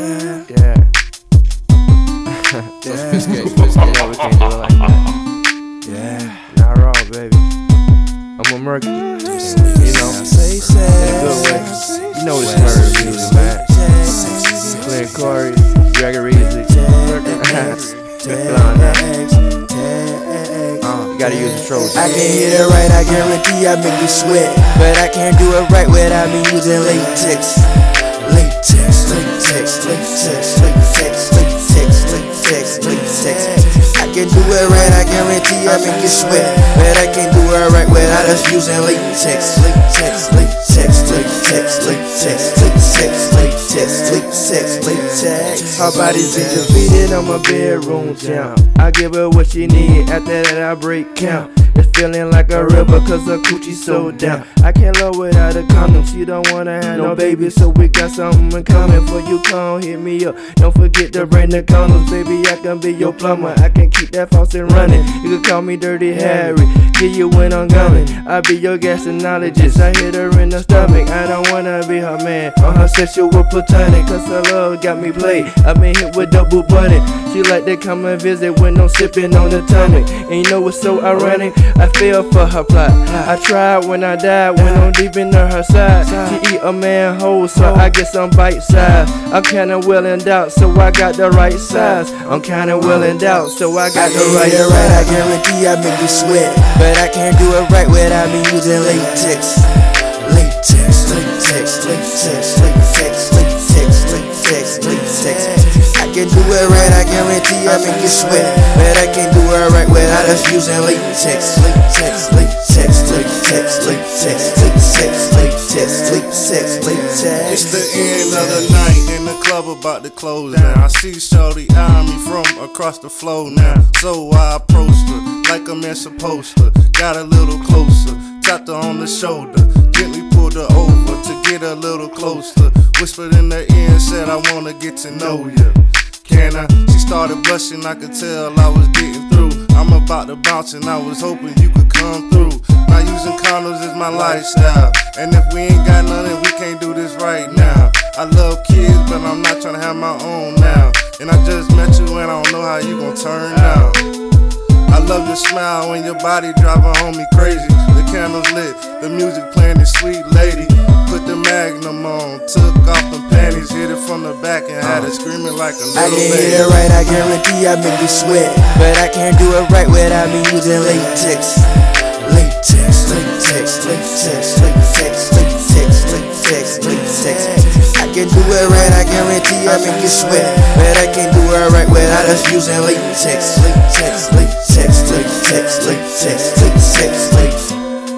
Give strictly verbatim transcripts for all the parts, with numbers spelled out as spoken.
Yeah. So sophisticated, sophisticated. Yeah, we can't do it like that. Yeah. Not raw, baby. I'm a murky. You know, in a good way. You know it's murder music, man. Clint Corey, Gregory Easy. Uh, you gotta use the Trojan. I can hit it right, I guarantee I make you sweat. But I can't do it right without me using latex. Latex, latex, latex, latex, latex, latex, latex. I can do it right, I guarantee I make you sweat. But I can't do it right without us using latex. Latex, latex, latex, latex, latex, latex, latex, latex. Her body's been defeated on my bedroom jam. I give her what she need, after that I break count. It's feeling like a river cause her coochie so down. I can't love without a condom, she don't wanna have no baby. So we got something in common, for you come hit me up. Don't forget to bring the condoms, baby, I can be your plumber. I can keep that faucet running, you can call me Dirty Harry. Get you when I'm coming, I be your gastroenterologist. I hit her in the stomach, I don't wanna be her man. On her sexual platonic, cause her love got me played. I been hit with double button, she like to come and visit when I'm sipping on the tonic. And you know what's so ironic? I fell for her plot. I tried when I died, when I'm deep into her side. She eat a man whole, so I get some bite size. I'm kinda well in doubt, so I got the right size. I'm kinda well in doubt, so I got the right size. Right, I guarantee I make you sweat. But I can't do it right without me using latex. Latex, latex, latex, latex, latex, latex, latex. I can do it right, I guarantee I make you sweat. But I can't do it right without us using latex. Latex, latex, latex, latex, latex, latex, latex, latex. It's the end of the night and the club about to close now. I see shorty eyeing me from across the floor now. So I approached her like a man supposed to. Got a little closer, tapped her on the shoulder, gently pulled her over to get a little closer. Whispered in her ear and said, I wanna get to know ya. Can I? She started blushing, I could tell I was getting through. I'm about to bounce and I was hoping you could come through. Now using condoms is my lifestyle, and if we ain't got none, we can't do this right now. I love kids, but I'm not trying to have my own now. And I just met you and I don't know how you gon' turn out. I love your smile when your body driving on me crazy. The candles lit, the music playing this sweet lady. Put the Magnum on, took off the panties, hit it from the back and had it screaming like a little I can baby. hit it right, I guarantee I make you sweat. But I can't do it right without me using latex. Latex, latex, latex, latex, latex, latex, latex. I can do it right, I guarantee I make you sweat. But I can't do it right without us using latex. Latex, latex, latex, latex, latex, latex.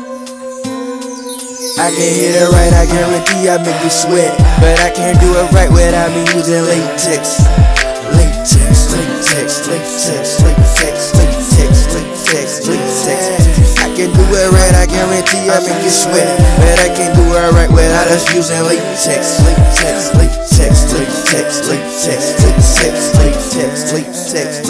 I can hit it right, I guarantee I make you sweat. But I can't do it right without me using latex. Latex, latex, latex, latex, latex, latex, latex. I can do it right, I guarantee I make you sweat. But I can't do it right without us using latex. Latex, latex, latex, latex, latex, latex, latex, latex.